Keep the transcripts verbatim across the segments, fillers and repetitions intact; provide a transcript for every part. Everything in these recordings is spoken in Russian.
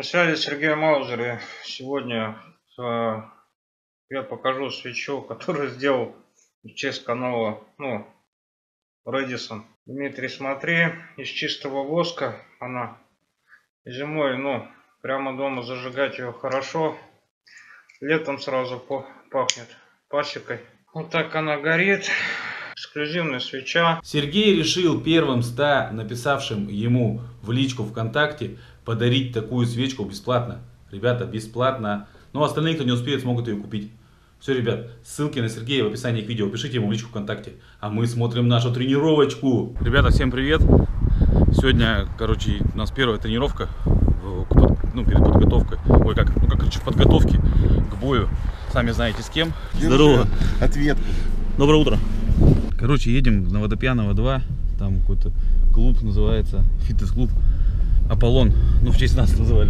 связи Сергей Маузер. Сегодня э, я покажу свечу, которую сделал в честь канала, ну, Редисон. Дмитрий, смотри, из чистого воска она. Зимой, ну, прямо дома зажигать ее хорошо. Летом сразу пахнет пасекой. Вот так она горит. Эксклюзивная свеча. Сергей решил первым ста написавшим ему в личку ВКонтакте подарить такую свечку бесплатно. Ребята, бесплатно. Но остальные, кто не успеет, смогут ее купить. Все, ребят, ссылки на Сергея в описании к видео. Пишите ему в личку ВКонтакте. А мы смотрим нашу тренировочку. Ребята, всем привет. Сегодня, короче, у нас первая тренировка. Ну, перед подготовкой. Ой, как, ну, как, короче, в подготовке к бою. Сами знаете с кем. Здорово. Ответ. Доброе утро. Короче, едем на Водопьянова два. Там какой-то клуб называется. Фитнес-клуб Аполлон. Ну, в честь нас называли.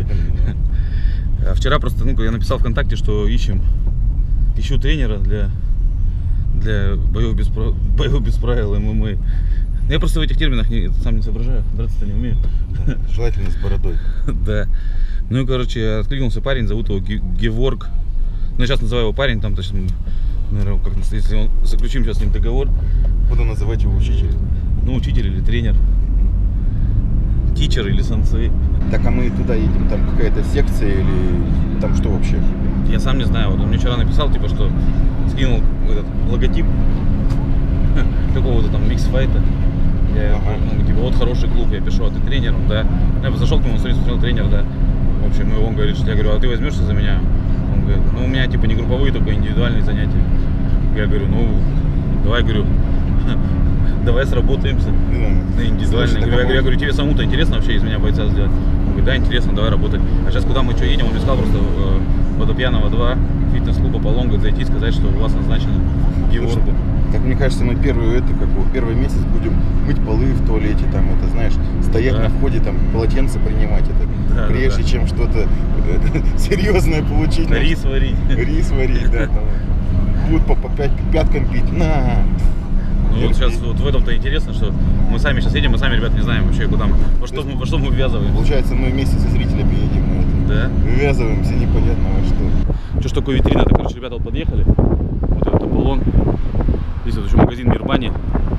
А вчера просто, ну, я написал ВКонтакте, что ищем, ищу тренера для, для боев без, боев без правил ММА. Я просто в этих терминах не, сам не соображаю, драться-то не умею. Да, желательно с бородой. Да. Ну и, короче, откликнулся парень, зовут его Геворг. Ну, я сейчас называю его парень, там, то есть, наверное, как, если он, заключим сейчас с ним договор. Буду называть его учитель. Ну, учитель или тренер. Тичер или сенсей. Так, а мы туда едем, там какая-то секция или там что вообще? Я сам не знаю, вот он мне вчера написал, типа, что скинул этот логотип какого-то там микс-файта. Я, ага. Ну, типа, вот хороший клуб, я пишу, а ты тренер, да. Я зашел к нему, смотрел, тренер, да. В общем, и он говорит, что я говорю, а ты возьмешься за меня? Он говорит, ну у меня типа не групповые, только индивидуальные занятия. Я говорю, ну давай, говорю, давай сработаемся на индивидуальные. Я говорю, я говорю, тебе самому-то интересно вообще из меня бойца сделать? Он говорит, да, интересно, давай работать. А сейчас куда мы что едем? Он мне сказал просто э, Водопьянова два, фитнес-клуб Аполлон, говорит, зайти и сказать, что у вас назначено Геворгу. Так, мне кажется, мы первый, это, как бы, первый месяц будем мыть полы в туалете, там, это, знаешь, стоять да. на входе, там, полотенце принимать, это, да, прежде да, да. чем что-то серьезное получить. Рис варить. Рис варить, да, там, будут по, по пять пяткам пить, на. Ну вот сейчас вот в этом-то интересно, что мы сами сейчас едем, мы сами, ребят, не знаем вообще, куда мы, во что, во что мы ввязываемся. Получается, мы вместе со зрителями едем на это. Да? Ввязываемся непонятно во что. Что ж такое витрина-то, короче, ребята вот подъехали, вот этот Аполлон. Здесь вот еще магазин Мирбани.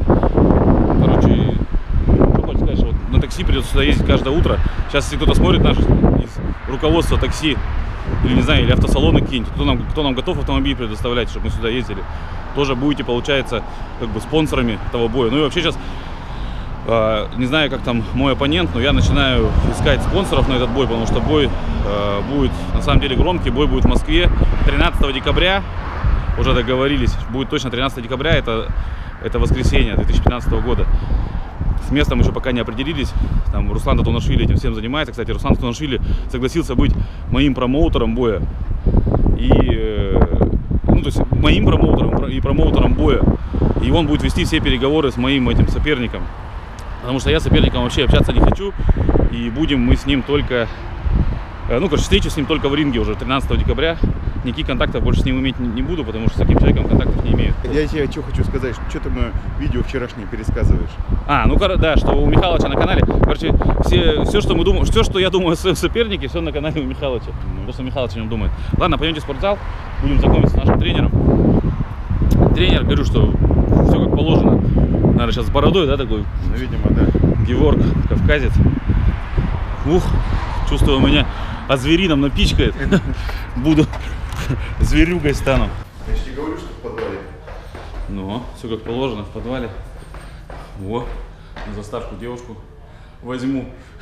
Короче, что хочешь сказать, что вот на такси придется сюда ездить каждое утро. Сейчас, если кто-то смотрит наш из руководства такси, или не знаю, или автосалоны какие-нибудь, кто нам, кто нам готов автомобиль предоставлять, чтобы мы сюда ездили, тоже будете, получается, как бы спонсорами этого боя. Ну и вообще сейчас, э, не знаю, как там мой оппонент, но я начинаю искать спонсоров на этот бой, потому что бой э, будет, на самом деле, громкий. Бой будет в Москве тринадцатого декабря. Уже договорились, будет точно тринадцатого декабря, это, это воскресенье две тысячи пятнадцатого года. С местом еще пока не определились. Там Руслан Татунашвили этим всем занимается. Кстати, Руслан Татунашвили согласился быть моим промоутером боя. И, ну, то есть моим промоутером и промоутером боя. И он будет вести все переговоры с моим этим соперником. Потому что я с соперником вообще общаться не хочу. И будем мы с ним только... Ну, короче, встречу с ним только в ринге уже тринадцатого декабря. Никаких контактов больше с ним иметь не буду, потому что с таким человеком контактов не имею. Я тебе что хочу сказать, что ты мое видео вчерашнее пересказываешь. А, ну да, что у Михалыча на канале. Короче, все, все, что мы думаем, все, что я думаю о своем сопернике, все на канале у Михалыча. То, что Михалыч о нем думает. Ладно, пойдемте в спортзал, будем знакомиться с нашим тренером. Тренер, говорю, что все как положено. Наверное, сейчас с бородой, да, такой? Ну, видимо, да. Геворг, кавказец. Ух, чувствую, у меня озверином напичкает. Буду зверюгой стану. Я же тебе говорю, что в подвале. Ну, все как положено в подвале. Во, на заставку девушку возьму.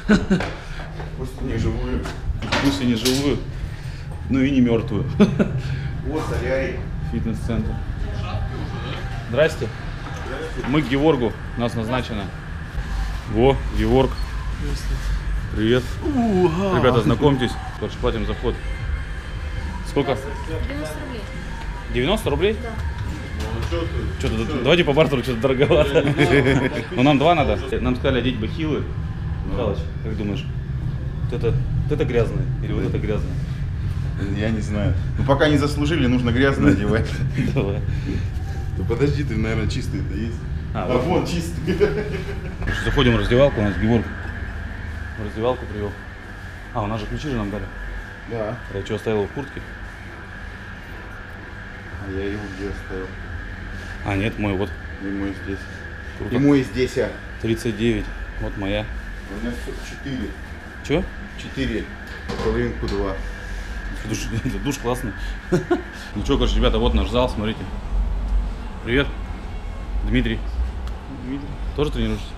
Пусть не живую. Пусть и не живую, ну и не мертвую. Вот солярий. Фитнес-центр. Здрасте. Мы к Геворгу, нас назначено. Во, Геворг. Привет. У-ха. Ребята, знакомьтесь. Короче, платим за вход. Сколько? девяносто рублей. девяносто рублей? Да. Что-то, давайте по бартеру, что-то дороговато. Но нам два надо. Нам сказали одеть бахилы. Михалыч, как думаешь? Вот это, вот это грязное или вот это грязное? Я не знаю. Ну пока не заслужили, нужно грязное одевать. Давай. Да подожди, ты, наверное, чистый-то есть. А, а вон чистый. Заходим в раздевалку, у нас Геворг в раздевалку привел. А, у нас же ключи же нам дали. Да. Я что, оставил его в куртке? А я его где оставил? А, нет, мой вот. И мой здесь. Круто. И мой здесь, а. тридцать девять. Вот моя. У меня четыре. Че? четыре. Половинку два. Душ, душ классный. Ну что, короче, ребята, вот наш зал, смотрите. Привет. Дмитрий. Дмитрий. Тоже тренируешься?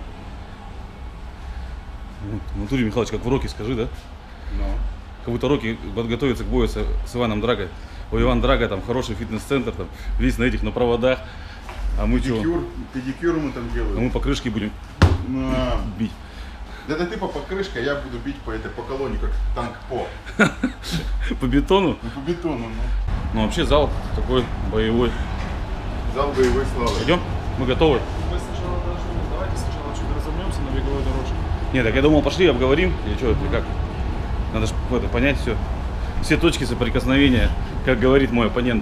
Ну, Натурий Михайлович, как в Роке, скажи, да? Ну. Как будто Роки готовится к бою с, с Иваном Драго. У Ивана Драго там хороший фитнес-центр, там весь на этих, на проводах. А мы что? Педикюр, педикюр мы там делаем. А мы по крышке будем На. бить. Да это ты по покрышке, а я буду бить по этой по колонне, как танк по. По бетону? Ну, по бетону, ну. Ну вообще зал такой боевой. Зал боевой славы. Идем? Мы готовы? Мы сначала должны, давайте сначала чуть разомнемся на беговой дорожке. Нет, так я думал, пошли обговорим. Или что, или как? Надо же это, понять все. Все точки соприкосновения, как говорит мой оппонент.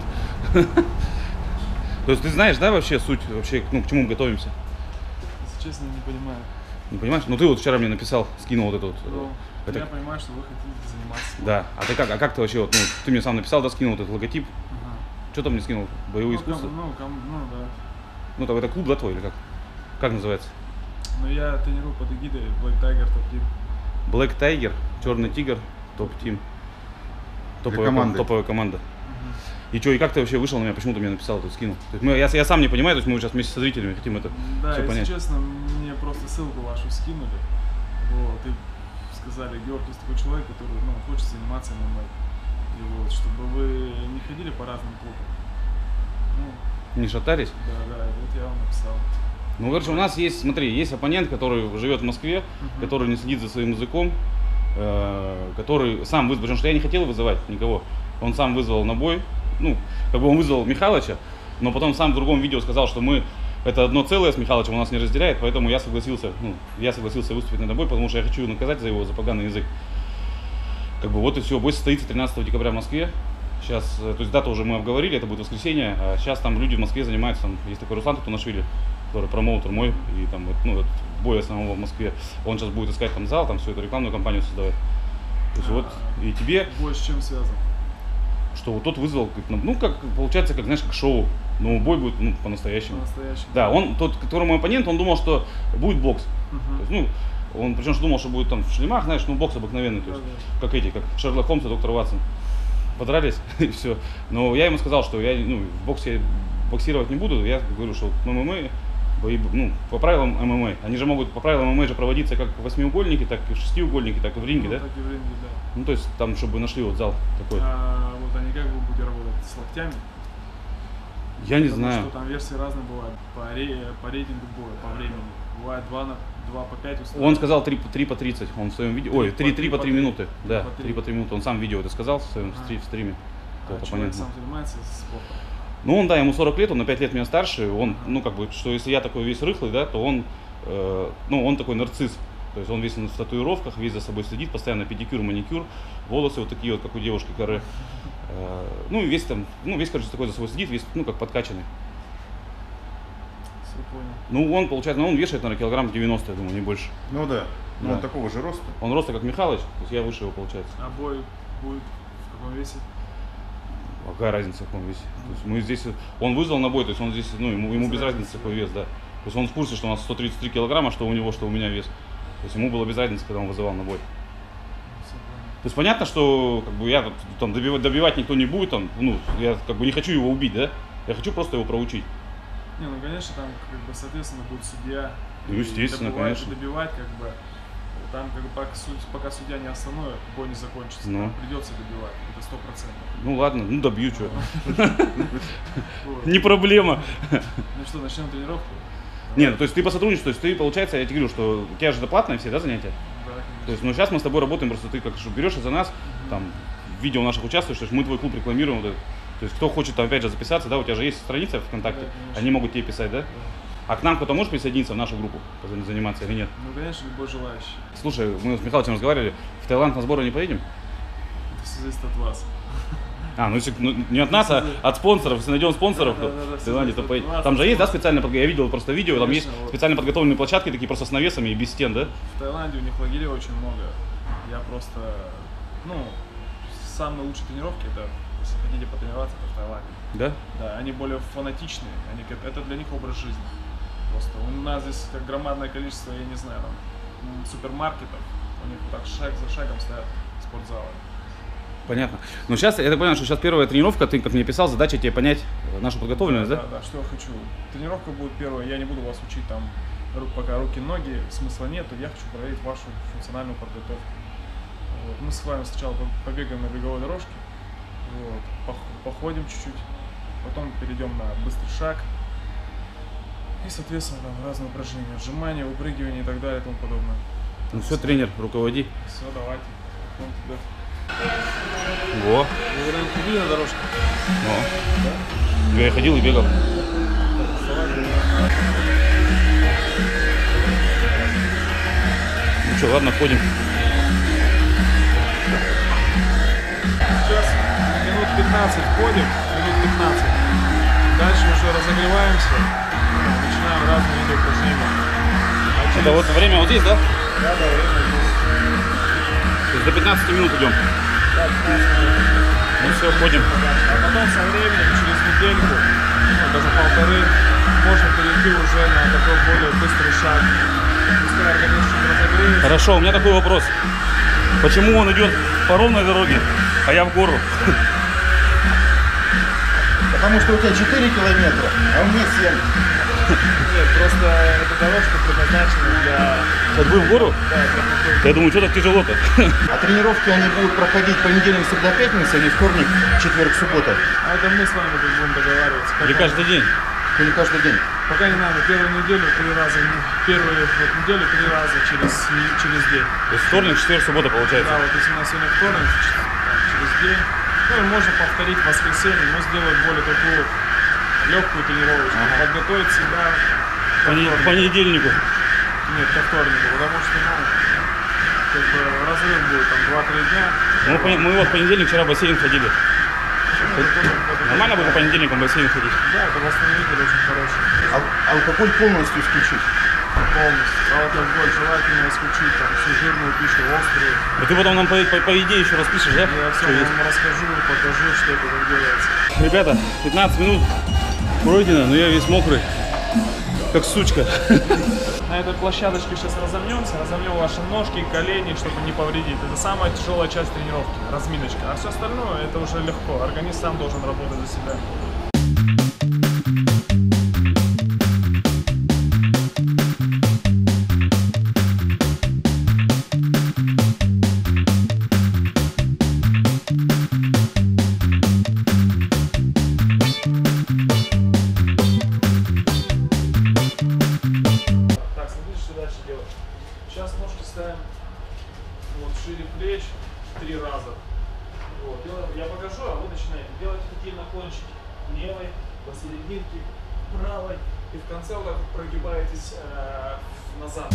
То есть ты знаешь, да, вообще суть, вообще, ну, к чему мы готовимся? Если честно, не понимаю. Не понимаешь? Ну ты вот вчера мне написал, скинул вот это вот. Но это... я понимаю, что вы хотите заниматься. Да. А ты как? А как ты вообще вот, ну, ты мне сам написал, да, скинул вот этот логотип. Ага. Что там мне скинул? Боевые Ну, ком, искусства? ну, ком, ну, да. Ну так это клуб, да, твой или как? Как называется? Но я тренирую под эгидой Black Tiger Top Team. Black Tiger, Черный Тигр, Топ Тим. Топовая команды. команда. Топовая команда. И что, и как ты вообще вышел на меня, почему ты мне написал, ты скинул? То есть мы, я, я сам не понимаю, то есть мы сейчас вместе со зрителями хотим это Да, все если понять. честно, мне просто ссылку вашу скинули. Вот, и сказали, Георг, есть такой человек, который, ну, хочет заниматься эм эм а. И вот, чтобы вы не ходили по разным клубам. Ну, Не шатались? да, да, и вот я вам написал. Ну, короче, у нас есть, смотри, есть оппонент, который живет в Москве, Мгм. который не следит за своим языком, э, который сам вызвал, потому что я не хотел вызывать никого, он сам вызвал на бой, ну, как бы он вызвал Михайловича, но потом сам в другом видео сказал, что мы это одно целое с Михайловичем, он нас не разделяет, поэтому я согласился, ну, я согласился выступить на бой, потому что я хочу его наказать за его за поганый язык. Как бы вот и все, бой состоится тринадцатого декабря в Москве. Сейчас, то есть дату уже мы обговорили, это будет воскресенье, а сейчас там люди в Москве занимаются, там есть такой Руслан Татунашвили, который промоутер мой, и там, вот, ну, вот, бой основного в Москве, он сейчас будет искать там зал, там всю эту рекламную кампанию создавать. То есть вот, и тебе, Бой с чем связан? что вот тот вызвал, ну, как, получается, как, знаешь, как шоу, но бой будет, ну, по-настоящему. По-настоящему. Да, он, тот, который мой оппонент, он думал, что будет бокс. Мгм. То есть, ну, он причем что думал, что будет там в шлемах, знаешь, ну, бокс обыкновенный, то есть, Да-да. как эти, как Шерлок Холмс и доктор Ватсон. Подрались, и все. Но я ему сказал, что я, ну, в боксе боксировать не буду, я говорю, что эм эм а, бои, ну, по правилам эм эм а, они же могут по правилам эм эм а же проводиться как восьмиугольники, так и шестиугольники, так и в ринге, Ну, да? так и в ринге, да. Ну, то есть, там, чтобы нашли вот зал такой. А вот они как вы будете работать? С локтями? Я не Потому знаю. что там версии разные бывают. По, ре, по рейтингу боя, по времени. Бывает два, на, два по пять условий. Он сказал три, три по тридцать, он в своем видео, ой, Три три по по три три по минуты, три. да, По три. три по три минуты, он сам видео это сказал в своем Ага. стри- в стриме. А Это человек понятно. сам занимается спортом? Ну, он, да, ему сорок лет, он на пять лет меня старше, он, ну, как бы, что если я такой весь рыхлый, да, то он, э, ну, он такой нарцисс, то есть он весь в татуировках, весь за собой следит, постоянно педикюр, маникюр, волосы вот такие вот, как у девушки, коры, э, ну, и весь там, ну, весь, короче, такой за собой следит, весь, ну, как подкачанный. Все понял. Ну, он, получается, ну, он вешает, наверное, килограмм девяносто, я думаю, не больше. Ну да. Ну Да. он такого же роста. Он роста, как Михалыч, то есть я выше его, получается. А бой будет в каком весе? А какая разница, в каком весе? То есть мы здесь, он вызвал на бой, то есть он здесь, ну, ему, ему без разницы какой вес, да. То есть он в курсе, что у нас сто тридцать три килограмма, что у него, что у меня вес. То есть ему было без разницы, когда он вызывал на бой. Все понял. То есть понятно, что как бы я тут, там добивать, добивать никто не будет, там, ну, я как бы не хочу его убить, да? Я хочу просто его проучить. Не, ну конечно, там как бы соответственно будет судья. Ну, И естественно, добивать, конечно. Добивать, как бы. Там как бы пока, суд- пока судья не остановит, бой не закончится. Ну. Там придется добивать. Это сто процентов. Ну ладно, ну добью, что. Вот. Не проблема. Ну что, начнем тренировку? Нет, ну, то есть ты по сотрудничеству, то есть ты, получается, я тебе говорю, что у тебя же это платные все, да, занятия? Да, конечно. То есть, ну, сейчас мы с тобой работаем, просто ты как что берешь за нас, там, в видео наших участвуешь, то есть мы твой клуб рекламируем, вот это. То есть, кто хочет, там, опять же, записаться, да, у тебя же есть страница ВКонтакте, Да, конечно. они могут тебе писать, да? Да. А к нам кто-то может присоединиться в нашу группу, заниматься или нет? Ну, конечно, любой желающий. Слушай, мы с Михайловичем разговаривали, в Таиланд на сборы не поедем? Это все зависит от вас. А, ну если ну, не от нас, а от спонсоров, если найдем спонсоров, Да, то да, да, да, в Таиланде, то всё поедем. зависит от Там вас, же есть, да, от специально, под- я видел просто видео, там есть Конечно, вот. специально подготовленные площадки, такие просто с навесами и без стен, да? В Таиланде у них лагерей очень много. Я просто, ну, самые лучшие тренировки, это, если хотите потренироваться, это в Таиланде. Да? Да, они более фанатичные, они, это для них образ жизни. Просто у нас здесь как громадное количество, я не знаю, там, супермаркетов, у них вот так шаг за шагом стоят спортзалы. Понятно. Но сейчас, я так понимаю, что сейчас первая тренировка, ты как мне писал, задача тебе понять нашу подготовленность, да? Да, да, да, что я хочу. Тренировка будет первая, я не буду вас учить там, пока руки-ноги, смысла нету, я хочу проверить вашу функциональную подготовку. Вот. Мы с вами сначала побегаем на беговой дорожке, вот, походим чуть-чуть, потом перейдем на быстрый шаг. И, соответственно, там разные упражнения, отжимания, выпрыгивания и так далее и тому подобное. Ну все, тренер, руководи. Все, давайте. Во. Вы когда-нибудь ходили на дорожке? Ну. Да? Я ходил и бегал. Ну что, ладно, ходим. Сейчас минут пятнадцать ходим, минут пятнадцать. Дальше уже разогреваемся, начинаем разные виды упражнений. А через... Это вот время вот здесь, да? Да, да, время здесь. То есть до пятнадцати минут идем. Да, пятнадцать минут. Ну все, ходим. А потом со временем, через недельку, ну, даже полторы, можно перейти уже на такой более быстрый шаг. Пускай организм чуть разогреется. Хорошо, у меня такой вопрос. Почему он идет по ровной дороге, а я в гору? Потому что у тебя четыре километра, а у меня семь. Нет, просто эта дорожка предназначена для... Ходьбы в гору? Да, для какой-то... Я думаю, что так тяжело-то? А тренировки они будут проходить понедельник, среда, пятница, или вторник, четверг, суббота? А это мы с вами тут будем договариваться. Или Пока- каждый день? Или каждый день? Пока не надо, первую неделю три раза, первую вот неделю три раза через, через день. То есть вторник, четверг, суббота получается? Да, вот если у нас сегодня вторник, ч- там, через день, ну и можно повторить в воскресенье, но сделать более такую легкую тренировочку, Ага. подготовить себя По, ко не- вторнику. по недельнику. Нет, ко вторнику, потому что, ну, как бы разрыв будет там два-три дня. Мы, по- мы вот в понедельник вчера в бассейн ходили. Ну, это тоже- это Нормально тоже- будет по понедельникам в бассейн ходить? Да, это восстановитель очень хороший. Ал- алкоголь полностью исключить. Полностью. Алкоголь желательно исключить, там, всю жирную пищу, острую. И ты потом нам по, по, по идее еще распишешь, да? Я все Что есть? вам расскажу, покажу, что это как делается. Ребята, пятнадцать минут пройдено, но я весь мокрый, как сучка. На этой площадочке сейчас разомнемся, разомнем ваши ножки, колени, чтобы не повредить. Это самая тяжелая часть тренировки, разминочка. А все остальное это уже легко. Организм сам должен работать за себя. Так, смотрите, что дальше делать. Сейчас ножки ставим вот шире плеч три раза. Вот, делаем, я покажу, а вы начинаете делать такие наклончики левой, посерединке, правой. И в конце вот так вот прогибаетесь э, назад.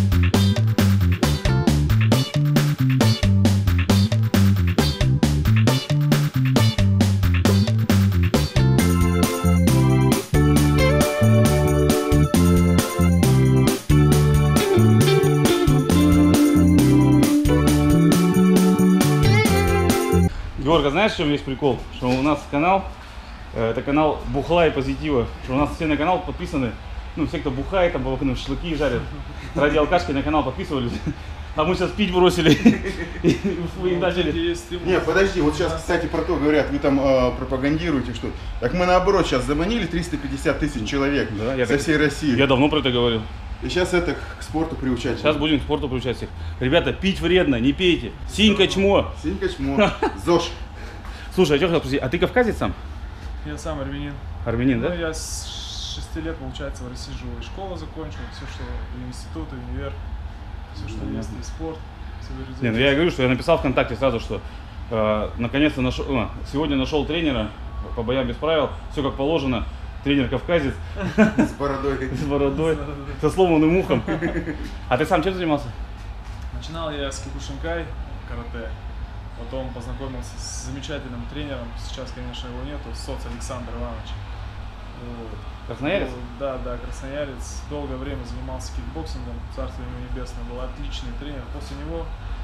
Георг, а знаешь, в чем есть прикол? Что у нас канал, э, это канал бухла и позитива. Что у нас все на канал подписаны, ну, все, кто бухает, там, по окнам шашлыки жарят. Ради алкашки на канал подписывались. А мы сейчас пить бросили и начали. Не, подожди, вот сейчас, кстати, про то говорят, вы там э, пропагандируете, что... Так мы наоборот сейчас заманили триста пятьдесят тысяч человек Да, я со так- всей России. Я давно про это говорил. И сейчас это к спорту приучать. Сейчас будем к спорту приучать всех. Ребята, пить вредно, не пейте. Синька чмо. Синька чмо. ЗОЖ. Слушай, а что хотел спросить, а ты кавказец сам? Я сам армянин. Армянин, Ну, да? я с шести лет, получается, в России живу. И школу закончил, все, что и институт, и универ, все, что место, и спорт. всё везде. Не, ну я говорю, что я написал ВКонтакте сразу, что э, наконец-то нашел, э, сегодня нашел тренера по боям без правил, все как положено. Тренер кавказец С бородой. с бородой, со сломанным ухом. А ты сам чем занимался? Начинал я с кикушинкай, карате. Потом познакомился с замечательным тренером. Сейчас, конечно, его нету. Соц Александр Иванович. Вот. Красноярец? Ну, да, да, красноярец. Долгое время занимался кикбоксингом. Царство ему небесное. Был отличный тренер. После него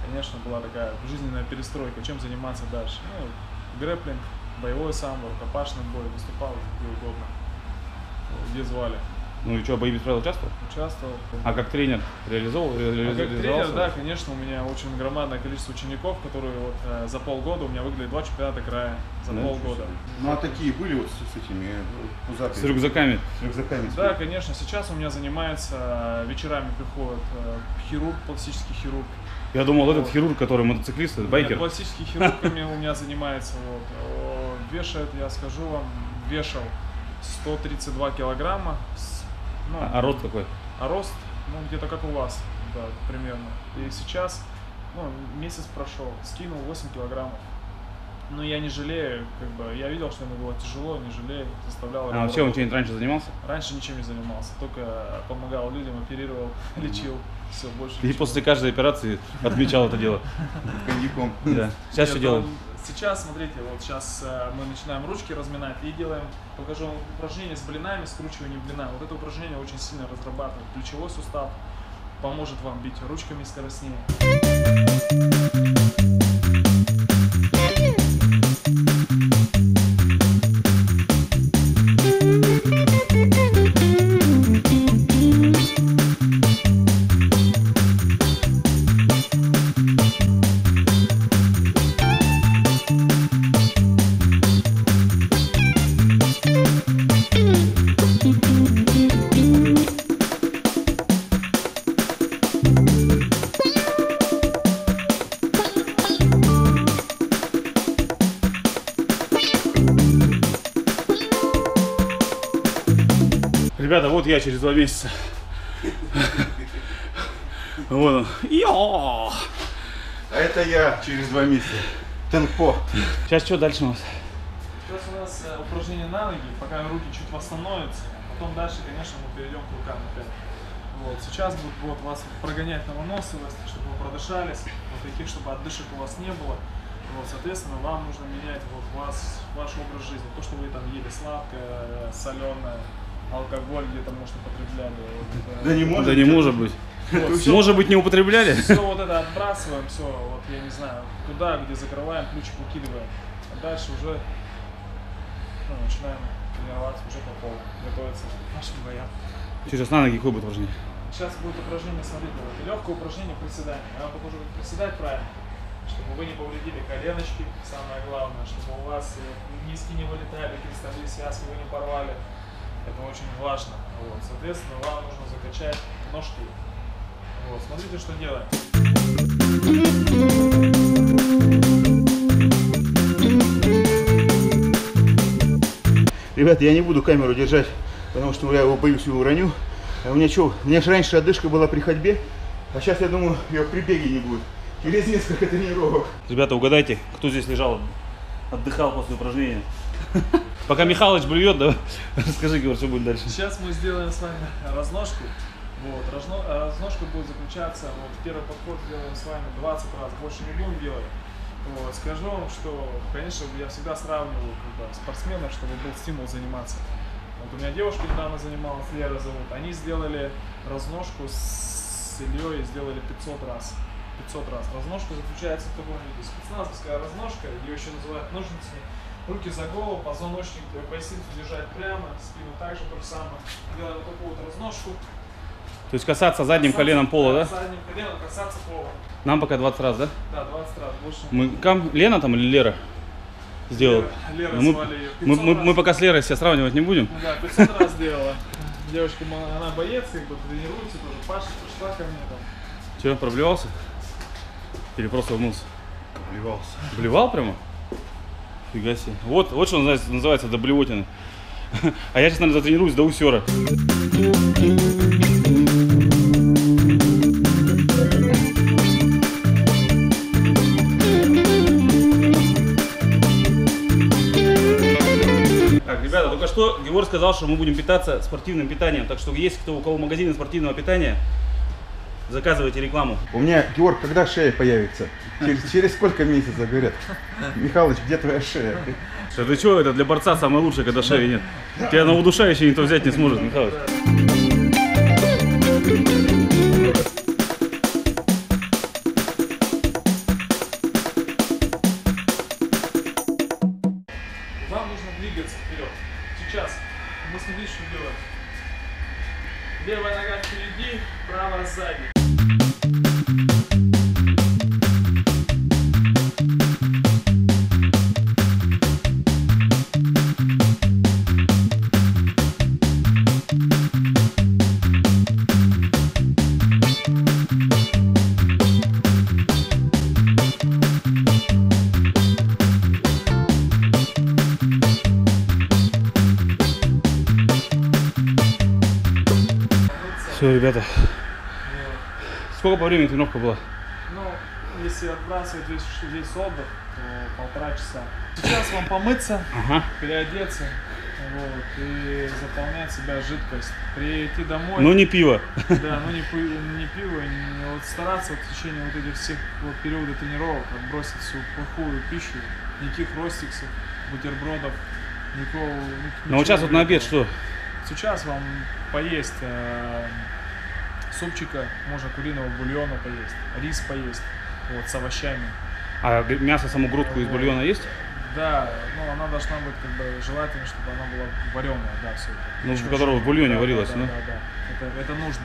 конечно, была такая жизненная перестройка, чем заниматься дальше. Ну, грэпплинг, боевой самбо, рукопашный бой, выступал где угодно, где звали. Ну и что, бои без правил участвовал? Участвовал. А как тренер реализовал? А как тренер, да, конечно, у меня очень громадное количество учеников, которые вот э, за полгода у меня выиграли два чемпионата края. За да, полгода. Ну а такие были вот с, с этими пузатыми? С рюкзаками? С рюкзаками. Да, конечно. Сейчас у меня занимается, вечерами приходит э, хирург, пластический хирург. Я думал, вот. Этот хирург, который мотоциклист, это байкер. Пластический хирургами у меня занимается. Вот. Вешает, я скажу вам, вешал сто тридцать два килограмма. Ну, а, а рост какой? А рост, ну, где-то как у вас, да, примерно. И сейчас, ну, месяц прошел, скинул восемь килограммов. Но я не жалею, как бы, я видел, что ему было тяжело, не жалею, заставлял. А вообще он чем-нибудь раньше занимался? Раньше ничем не занимался, только помогал людям, оперировал, лечил, все, больше И ничего. после каждой операции отмечал это дело? Коньяком. Да. Сейчас что делаем? Сейчас, смотрите, вот сейчас э, мы начинаем ручки разминать и делаем, покажу упражнение с блинами, скручиванием блина. Вот это упражнение очень сильно разрабатывает плечевой сустав, поможет вам бить ручками скоростнее. Ребята, вот я через два месяца. Вот он. Йо! А это я через два месяца. Тенпо. Сейчас что дальше у нас? Сейчас у нас э, упражнение на ноги, пока руки чуть восстановятся. Потом дальше, конечно, мы перейдем к рукам опять. Вот. Сейчас будет вот, вас прогонять на выносливость, чтобы вы продышались. Вот таких, чтобы отдышек у вас не было. Вот, соответственно, вам нужно менять вот, вас, ваш образ жизни. То, что вы там ели сладкое, соленое, алкоголь где-то, может, употребляли. Вот, да не может, да не может быть. Вот, все, может быть, не употребляли? Все вот это отбрасываем, все, вот я не знаю, туда, где закрываем, ключик выкидываем. А дальше уже ну, начинаем тренироваться уже по полу, готовиться к нашим боям. Сейчас на ноги какое будет упражнение? Сейчас будет упражнение, смотрите, вот, легкое упражнение приседания. Я вам покажу, как приседать правильно, чтобы вы не повредили коленочки, самое главное, чтобы у вас низки не вылетали, крестови связки вы не порвали. Это очень важно. Вот. Соответственно, вам нужно закачать ножки. Вот. Смотрите, что делаем. Ребята, я не буду камеру держать, потому что я его боюсь, его уроню. А у меня что, у меня же раньше отдышка была при ходьбе, а сейчас, я думаю, ее при беге не будет. Через несколько тренировок. Ребята, угадайте, кто здесь лежал, отдыхал после упражнения. Пока Михалыч блюет, да? Расскажи, Георг, что будет дальше. Сейчас мы сделаем с вами разножку. Вот, разно, разножка будет заключаться, вот, первый подход делаем с вами двадцать раз, больше не будем делать. Вот, скажу вам, что, конечно, я всегда сравниваю как бы, спортсменов, чтобы был стимул заниматься. Вот у меня девушка недавно занималась, Лера зовут, они сделали разножку с Ильей, сделали пятьсот раз. пятьсот раз. Разножка заключается в таком виде. Спецназовская разножка, ее еще называют ножницами. Руки за голову, позвоночник, поясницу держать прямо, спину также то же самое. Делаем вот такую вот разножку. То есть касаться задним Касаться, коленом пола, да? Задним коленом касаться пола. Нам пока двадцать раз, да? Да, двадцать раз, больше. Мы, кам, Лена там или Лера сделала? Лера, Лера мы, звали ее. мы, мы, мы пока с Лерой себя сравнивать не будем. Ну, да, пятьсот раз делала. Девочка, она боец, как бы тренируется тоже. Паша пришла ко мне там. Че, проблевался? Или просто умылся? Блевался. Блевал прямо? Фига себе. Вот, вот что называется, называется до блевотины. А я сейчас, наверное, затренируюсь до усера. Так, ребята, только что Георг сказал, что мы будем питаться спортивным питанием. Так что есть кто, у кого магазины спортивного питания, заказывайте рекламу. У меня, Георг, когда шея появится? Через, через сколько месяцев, говорят? Михалыч, где твоя шея? Что ты что, это для борца самое лучшее, когда шеи нет. Тебя на удушающий никто взять не сможет, Михалыч. смотри, что делать. Левая нога впереди, правая сзади. Все, ребята. Сколько по времени тренировка была? Ну, если отбрасывать весь, весь отдых, то полтора часа. Сейчас вам помыться, Ага. переодеться, вот, и заполнять себя жидкость. Прийти домой. Но не пиво. Да, ну не, пи- не пиво, не, вот стараться вот в течение вот этих всех вот периода тренировок отбросить всю плохую пищу, никаких ростиксов, бутербродов, никакого. Ну вот сейчас вот на обед что? Сейчас вам поесть э, супчика, можно куриного бульона поесть, рис поесть, вот, с овощами. А г- мясо, саму грудку из бульона есть? Да, ну она должна быть как бы желательно, чтобы она была вареная, да, все это. Ну, Причем в которого в бульоне да, варилась, да, ну? да, да, да. Это, это нужно.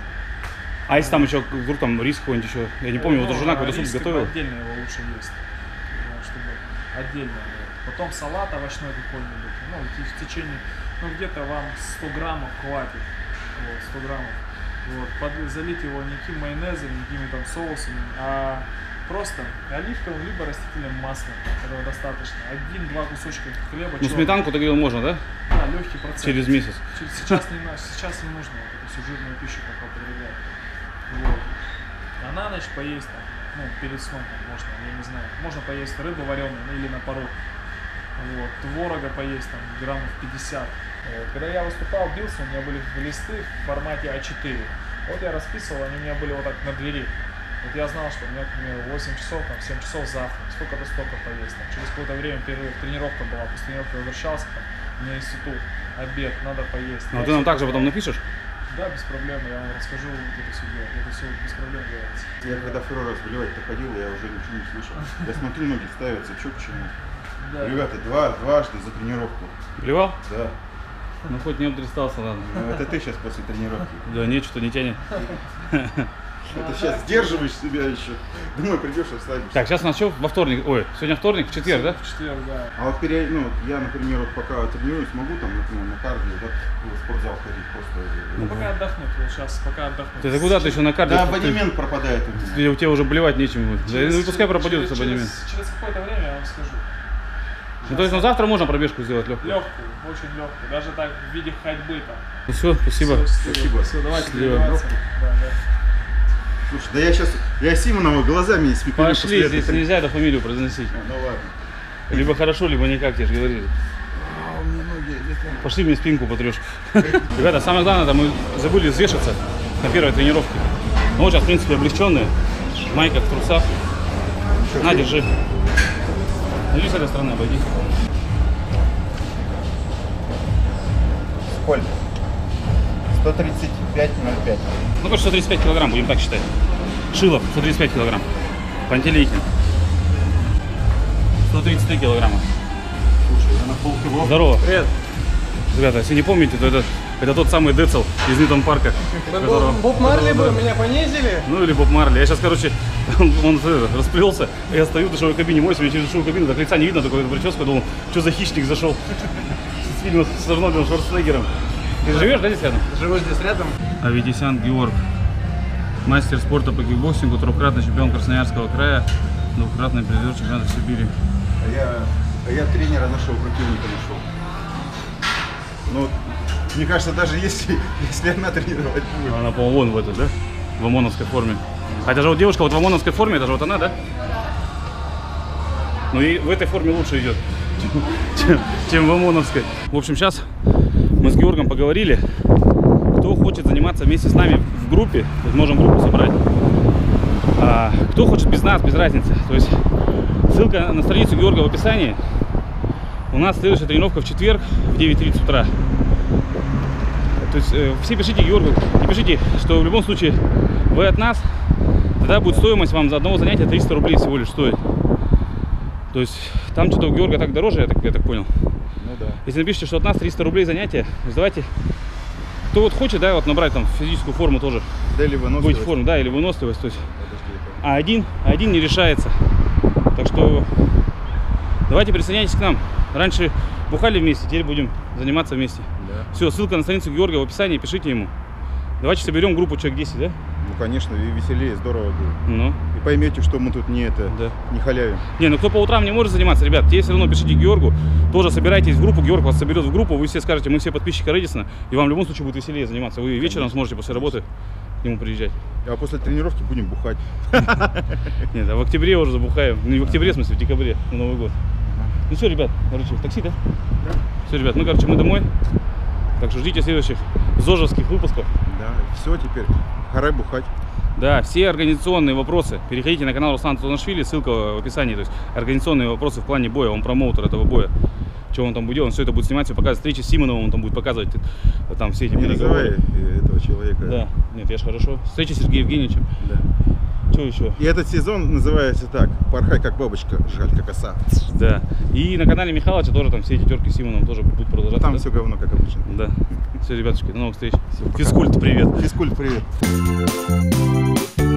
А если там еще, вдруг там рис какой-нибудь еще? Я не помню, вот Ну, жена какой-то суп рис как бы готовила. отдельно его лучше есть, да, чтобы отдельно. Вот. Потом салат овощной какой-нибудь, ну в в течение, ну где-то вам сто граммов хватит, вот, сто граммов. Вот, под, залить его никаким майонезом, никакими там соусами, а просто оливковым либо растительным маслом, этого достаточно. Один-два кусочка хлеба. Ну чёрного. сметанку то говорил можно, да? Да, легкий процесс. Через месяц. Через- Сейчас не, на- сейчас не нужно вот эту всю жирную пищу пока употреблять. Вот. А на ночь поесть там, ну, перед сном там, можно, я не знаю, можно поесть рыбу вареную, ну, или на пару. Вот. Творога поесть там граммов пятьдесят. Вот. Когда я выступал, бился, у меня были листы в формате а четыре. Вот я расписывал, они у меня были вот так на двери. Вот я знал, что у меня, к примеру, восемь часов, там, семь часов завтра, столько-то, столько поесть. Там. Через какое-то время перерыв, тренировка была, после тренировки возвращался, там, у меня институт, обед, надо поесть. Ну Я ты нам всё также потом понимал. напишешь? Да, без проблем, я вам расскажу, как это все делать. Это все без проблем делается. Я когда второй раз выливать-то ходил, я уже ничего не слышал. Я смотрю, ноги ставятся, что к чему. Да. Ребята, два, дважды за тренировку. Блевал? Да. Ну хоть не обдристался, ладно. Ну, это ты сейчас после тренировки. Да нет, что-то не тянет. Это сейчас сдерживаешь себя еще. Думаю, придешь и встанешь. Так, сейчас у нас что во вторник? Ой, сегодня вторник, в четверг, да? В четверг, да. А вот пере... ну, я, например, вот пока тренируюсь, могу там, например, на кардио, да, в спортзал ходить просто. Ну, пока отдохнуть, вот сейчас, пока отдохнуть. Ты куда ты еще на карте? Да, абонемент пропадает у меня. Ты- у тебя уже блевать нечем будет. Да, ну и пускай пропадет через, абонемент. через, через какое-то время я вам скажу. Ну то есть ну, завтра можно пробежку сделать легкую. Легкую, очень легкую. Даже так в виде ходьбы там. Ну все, спасибо. Всё, Спасибо. Все, давайте Счастливо. тренироваться. Да, да. Слушай, да я сейчас, я Симонова глазами испеклю. Пошли, после здесь этой- нельзя эту фамилию произносить. А, ну ладно. Либо хорошо, либо никак, тебе же говорили. А, у меня ноги, это- Пошли мне спинку потрешь. Ребята, самое главное, это мы забыли взвешиваться на первой тренировке. Ну вот сейчас, в принципе, облегченные. Майка в трусах. На, держи. Ну иди с этой стороны, обойди. Сколько? сто тридцать пять ноль пять. Ну, короче, сто тридцать пять килограмм, будем так считать. Шилов, сто тридцать пять килограмм. Пантелейкин. сто тридцать три килограмма. Слушай, я на полкило. Здорово. Привет. Ребята, если не помните, то это, это тот самый Децл из Ньютон Парка. которого- Боб Марли был, меня понизили. Ну или Боб Марли. Я сейчас, короче, он, он это, расплелся, я стою в душевой кабине, мой себе через душевую кабину, так лица не видно, такой прическа, думал, что за хищник зашел с фильма с Арнольдом Шварценеггером. Ты живешь, да, здесь рядом? Живу здесь рядом. Аветисян Георг, мастер спорта по кикбоксингу, трехкратный чемпион Красноярского края, двукратный призер чемпионата Сибири. А я, а я тренера нашел, противника нашел. Ну, мне кажется, даже если, если она тренировать будет. Она, по-моему, вон в этой, да? В ОМОНовской форме. Хотя же вот девушка вот в ОМОНовской форме, это же вот она, да? Ну и в этой форме лучше идет, чем, чем в ОМОНовской. В общем, сейчас мы с Георгом поговорили. Кто хочет заниматься вместе с нами в группе, то есть можем группу собрать. А, кто хочет без нас, без разницы. То есть ссылка на страницу Георга в описании. У нас следующая тренировка в четверг в девять тридцать утра. То есть э, все пишите Георгу и пишите, что в любом случае вы от нас, тогда будет стоимость вам за одного занятия триста рублей всего лишь стоит. То есть там что-то у Георга так дороже, я так, я так понял. Ну да. Если напишите, что от нас триста рублей занятия, давайте кто вот хочет, да, вот набрать там физическую форму тоже. Да, или Быть в выносливость. форме, да, или выносливость. То есть. Подожди, это- А один, один не решается. Так что давайте присоединяйтесь к нам. Раньше бухали вместе, теперь будем заниматься вместе. Да. Все, ссылка на страницу Георгия в описании, пишите ему. Давайте соберем группу человек десять, да? Ну, конечно, и веселее, здорово будет. Ну, И поймете, что мы тут не это, да. не халявим. Не, ну кто по утрам не может заниматься, ребят, те все равно пишите Георгу, тоже собирайтесь в группу, Георг вас соберет в группу, вы все скажете, мы все подписчики Редисона, и вам в любом случае будет веселее заниматься. Вы вечером сможете после работы к нему приезжать. А после тренировки будем бухать. Нет, а в октябре уже забухаем. Ну не в октябре, в смысле, в декабре, на Новый год. Ну все, ребят, короче, в такси, да? Да. Все, ребят, мы, короче, мы домой. Так что ждите следующих зожевских выпусков. Да, все теперь. Харай бухать. Да, все организационные вопросы. Переходите на канал Руслана Тутанашвили, ссылка в описании. То есть организационные вопросы в плане боя. Он промоутер этого боя. Что он там будет делать, он все это будет снимать, все показывать. Встречи с Симоновым он там будет показывать. Там все эти Не переговоры. называй этого человека. Да, нет, я ж хорошо. Встреча с Сергеем Евгеньевичем. Да. Что еще? И этот сезон называется так: порхай как бабочка, жаль как оса. Да. И на канале Михалыча тоже там все эти терки с Симоновым тоже будут продолжаться. Там да? все говно, как обычно. Да. Все, ребятушки, до новых встреч. Физкульт, привет. Физкульт, привет.